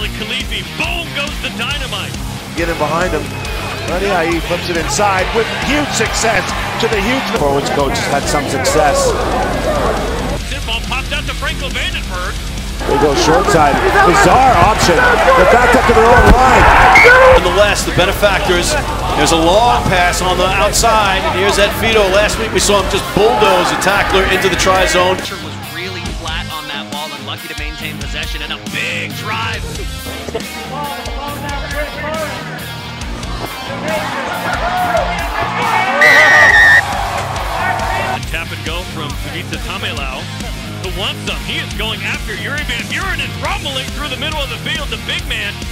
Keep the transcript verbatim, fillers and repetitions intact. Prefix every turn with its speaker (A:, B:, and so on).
A: Ali Khalifi. Boom goes the dynamite.
B: Get in behind him. He flips it inside with huge success to the huge
C: forwards coach has had some success.
A: Ball popped out to Franco Vandenberg.
C: They go short side. Bizarre option. They're backed up to their own line.
D: Nonetheless, the benefactors, there's a long pass on the outside, and here's Ed Fido. Last week we saw him just bulldoze a tackler into the try zone.
E: Was really flat on that ball and lucky to maintain possession, and a big drive.
A: A tap and go from Savita Tamelau, who wants some. He is going after Yuri Van Buren and rumbling through the middle of the field. The big man